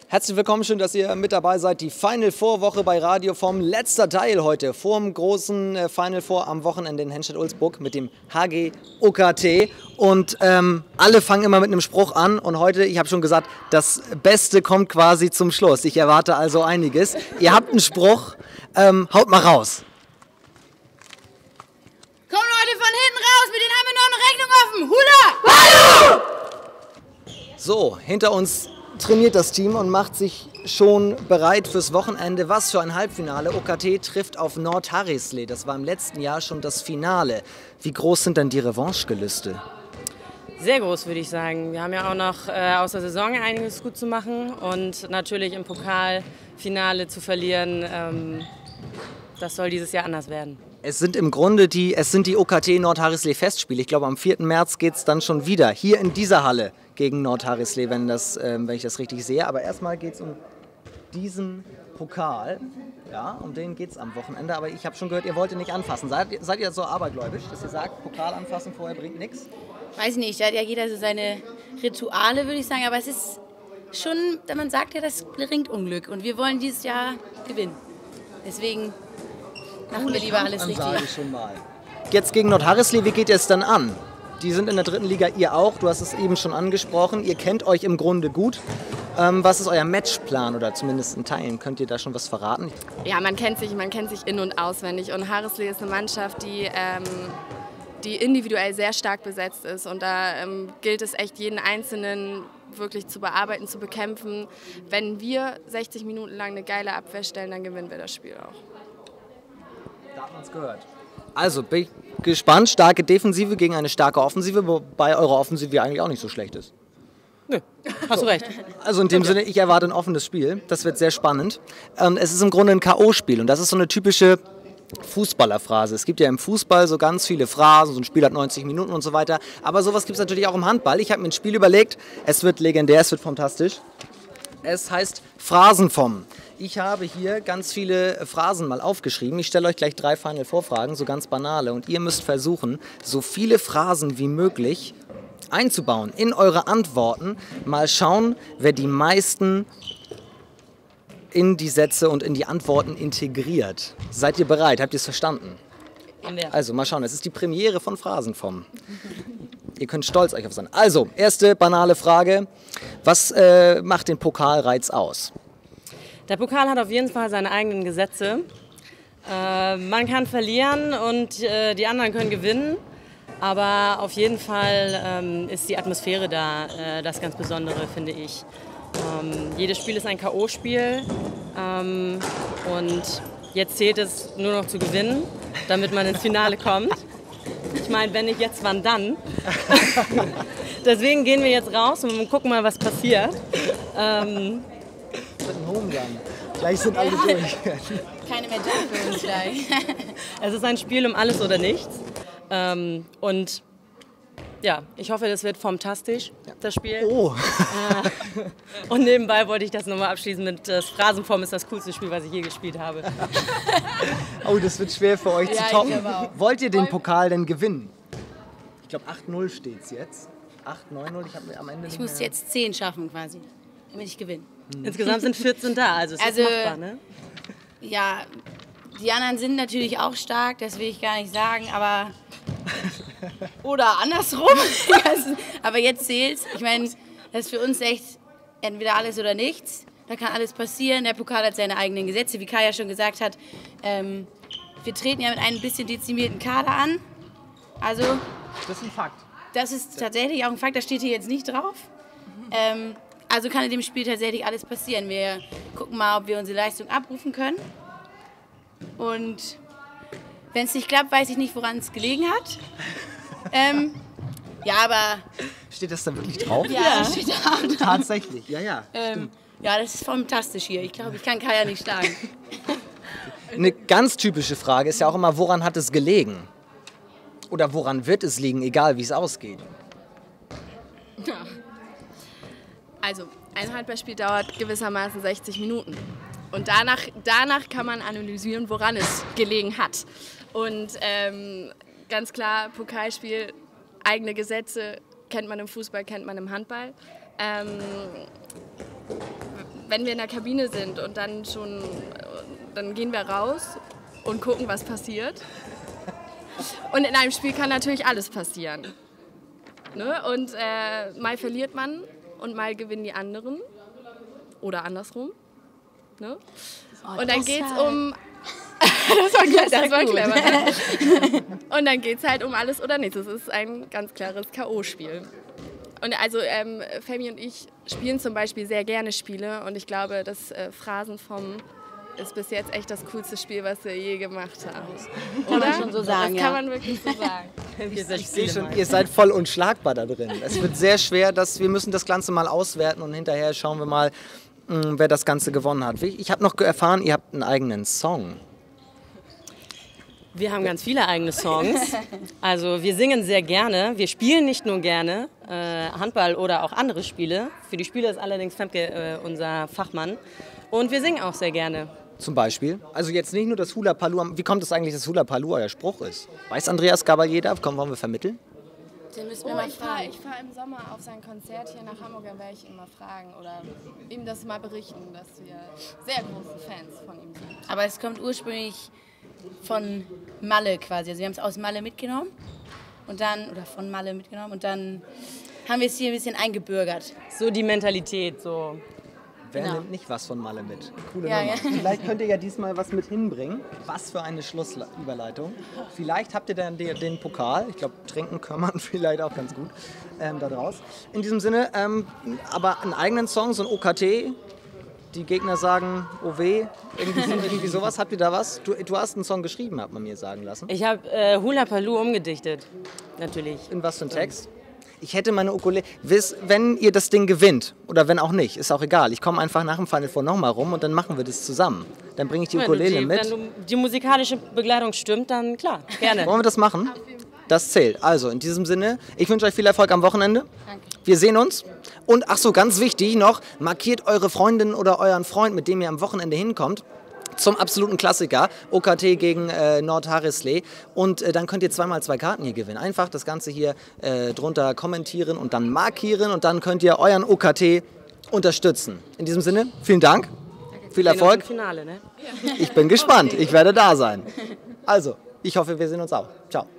Herzlich willkommen, schön, dass ihr mit dabei seid. Die Final Four Woche bei Radio vom letzter Teil heute vor dem großen Final Four am Wochenende in Henstedt-Ulzburg mit dem HG OKT. Und alle fangen immer mit einem Spruch an und heute, ich habe schon gesagt, das Beste kommt quasi zum Schluss. Ich erwarte also einiges. Ihr habt einen Spruch, haut mal raus. Komm Leute, von hinten raus, mit denen haben wir noch eine Rechnung offen. Hula! Hallo! So, hinter uns trainiert das Team und macht sich schon bereit fürs Wochenende. Was für ein Halbfinale. OKT trifft auf Nordharrisley. Das war im letzten Jahr schon das Finale. Wie groß sind denn die Revanchegelüste? Sehr groß, würde ich sagen. Wir haben ja auch noch aus der Saison einiges gut zu machen und natürlich im Pokalfinale zu verlieren, das soll dieses Jahr anders werden. Es sind im Grunde die OKT Nordharrisley Festspiele. Ich glaube, am 4. März geht es dann schon wieder hier in dieser Halle gegen Nordharrisley, wenn ich das richtig sehe. Aber erstmal geht es um diesen Pokal. Ja, um den geht es am Wochenende. Aber ich habe schon gehört, ihr wollt ihn nicht anfassen. Seid ihr so abergläubisch, dass ihr sagt, Pokal anfassen vorher bringt nichts? Weiß nicht, da hat ja jeder so seine Rituale, würde ich sagen. Aber es ist schon, man sagt ja, das bringt Unglück. Und wir wollen dieses Jahr gewinnen. Deswegen machen wir lieber alles richtig. Schon mal. Jetzt gegen Nordharrisley, wie geht ihr es dann an? Die sind in der 3. Liga, ihr auch. Du hast es eben schon angesprochen. Ihr kennt euch im Grunde gut. Was ist euer Matchplan oder zumindest in Teilen? Könnt ihr da schon was verraten? Ja, man kennt sich in- und auswendig. Und Harrisley ist eine Mannschaft, die individuell sehr stark besetzt ist. Und da gilt es echt, jeden Einzelnen wirklich zu bearbeiten, zu bekämpfen. Wenn wir 60 Minuten lang eine geile Abwehr stellen, dann gewinnen wir das Spiel auch. Da hat man es gehört. Also, bin ich gespannt. Starke Defensive gegen eine starke Offensive, wobei eure Offensive ja eigentlich auch nicht so schlecht ist. Nö, hast du recht. Also in dem Sinne, ich erwarte ein offenes Spiel. Das wird sehr spannend. Es ist im Grunde ein K.O.-Spiel und das ist so eine typische Fußballerphrase. Es gibt ja im Fußball so ganz viele Phrasen, so ein Spiel hat 90 Minuten und so weiter. Aber sowas gibt es natürlich auch im Handball. Ich habe mir ein Spiel überlegt, es wird legendär, es wird fantastisch. Es heißt Phrasenfom. Ich habe hier ganz viele Phrasen mal aufgeschrieben. Ich stelle euch gleich 3 Final Four Fragen, so ganz banale. Und ihr müsst versuchen, so viele Phrasen wie möglich einzubauen in eure Antworten. Mal schauen, wer die meisten in die Sätze und in die Antworten integriert. Seid ihr bereit? Habt ihr es verstanden? Also mal schauen, es ist die Premiere von Phrasenfom. Ihr könnt stolz euch auf sein. Also, erste banale Frage. Was macht den Pokalreiz aus? Der Pokal hat auf jeden Fall seine eigenen Gesetze. Man kann verlieren und die anderen können gewinnen. Aber auf jeden Fall ist die Atmosphäre da das ganz Besondere, finde ich. Jedes Spiel ist ein K.O.-Spiel und jetzt zählt es nur noch zu gewinnen, damit man ins Finale kommt. Ich meine, wenn nicht jetzt, wann dann? Deswegen gehen wir jetzt raus und gucken mal, was passiert. Ein Home Run. Gleich sind alle durch. Keine mehr da für uns gleich. Es ist ein Spiel um alles oder nichts. Und ja, ich hoffe, das wird fantastisch, das Spiel. Oh. Und nebenbei wollte ich das nochmal abschließen mit das Phrasenfom ist das coolste Spiel, was ich je gespielt habe. Oh, das wird schwer für euch zu toppen. Wollt ihr den Pokal denn gewinnen? Ich glaube 8-0 steht es jetzt. 8-9-0, am Ende Ich muss jetzt 10 schaffen quasi, damit ich gewinne. Insgesamt sind 14 da, also es ist machbar, ne? Ja, die anderen sind natürlich auch stark, das will ich gar nicht sagen, aber oder andersrum. Aber jetzt zählt's. Ich meine, das ist für uns echt entweder alles oder nichts. Da kann alles passieren. Der Pokal hat seine eigenen Gesetze, wie Kaya schon gesagt hat. Wir treten ja mit einem bisschen dezimierten Kader an. Also, das ist ein Fakt. Das ist tatsächlich auch ein Fakt, das steht hier jetzt nicht drauf. Also kann in dem Spiel tatsächlich alles passieren. Wir gucken mal, ob wir unsere Leistung abrufen können. Und wenn es nicht klappt, weiß ich nicht, woran es gelegen hat. Ja, aber... Steht das da wirklich drauf? Ja, steht da. Tatsächlich, ja. Ja, das ist fantastisch hier. Ich glaube, ich kann Kaya nicht schlagen. Eine ganz typische Frage ist ja auch immer, woran hat es gelegen? Oder woran wird es liegen, egal wie es ausgeht? Ja. Also, ein Handballspiel dauert gewissermaßen 60 Minuten. Und danach kann man analysieren, woran es gelegen hat. Und ganz klar, Pokalspiel, eigene Gesetze, kennt man im Fußball, kennt man im Handball. wenn wir in der Kabine sind und dann gehen wir raus und gucken, was passiert. Und in einem Spiel kann natürlich alles passieren. Ne? Und mal verliert man und mal gewinnen die anderen. Oder andersrum. Ne? Und dann geht es um... das war clever. Ne? Und dann geht es halt um alles oder nichts. Es ist ein ganz klares K.O.-Spiel. Und also Femi und ich spielen zum Beispiel sehr gerne Spiele. Und ich glaube, das Phrasen vom ist bis jetzt echt das coolste Spiel, was wir je gemacht haben. Kann man schon so sagen, das kann man wirklich so sagen. Ich sehe schon, ihr seid voll unschlagbar da drin. Es wird sehr schwer, wir müssen das Ganze mal auswerten und hinterher schauen wir mal, wer das Ganze gewonnen hat. Ich habe noch erfahren, ihr habt einen eigenen Song. Wir haben ganz viele eigene Songs. Also wir singen sehr gerne. Wir spielen nicht nur gerne Handball oder auch andere Spiele. Für die Spiele ist allerdings Femke unser Fachmann. Und wir singen auch sehr gerne. Zum Beispiel? Also jetzt nicht nur das Hula Palu. Wie kommt es eigentlich, dass Hula Palu euer Spruch ist? Weiß Andreas Gabalier da? Komm, wollen wir vermitteln? Den müssen wir mal Ich fahre im Sommer auf sein Konzert hier nach Hamburg, dann werde ich ihn mal fragen oder ihm das mal berichten, dass wir sehr große Fans von ihm sind. Aber es kommt ursprünglich von Malle quasi. Also wir haben es aus Malle mitgenommen und dann, oder von Malle mitgenommen und dann haben wir es hier ein bisschen eingebürgert. So die Mentalität, so. Wer nimmt nicht was von Malle mit? Coole Ja, Nummer. ja. Vielleicht könnt ihr ja diesmal was mit hinbringen. Was für eine Schlussüberleitung. Vielleicht habt ihr dann den Pokal. Ich glaube, trinken kann man vielleicht auch ganz gut da draus. In diesem Sinne, aber einen eigenen Song, so ein OKT. Die Gegner sagen, oh weh, irgendwie sowas. Habt ihr da was? Du hast einen Song geschrieben, hat man mir sagen lassen. Ich habe Hula Palu umgedichtet, natürlich. In was für ein Text? Ich hätte meine Ukulele, wenn ihr das Ding gewinnt, oder wenn auch nicht, ist auch egal. Ich komme einfach nach dem Final Four nochmal rum und dann machen wir das zusammen. Dann bringe ich die Ukulele mit. Wenn die musikalische Begleitung stimmt, dann klar, gerne. Wollen wir das machen? Das zählt. Also in diesem Sinne, ich wünsche euch viel Erfolg am Wochenende. Danke. Wir sehen uns. Und ach so, ganz wichtig noch, markiert eure Freundin oder euren Freund, mit dem ihr am Wochenende hinkommt, zum absoluten Klassiker, OKT gegen Nordharrisley. Und dann könnt ihr 2x2 Karten hier gewinnen. Einfach das Ganze hier drunter kommentieren und dann markieren und dann könnt ihr euren OKT unterstützen. In diesem Sinne, vielen Dank, viel Erfolg. Finale, ne? Ich bin gespannt, ich werde da sein. Also, ich hoffe, wir sehen uns auch. Ciao.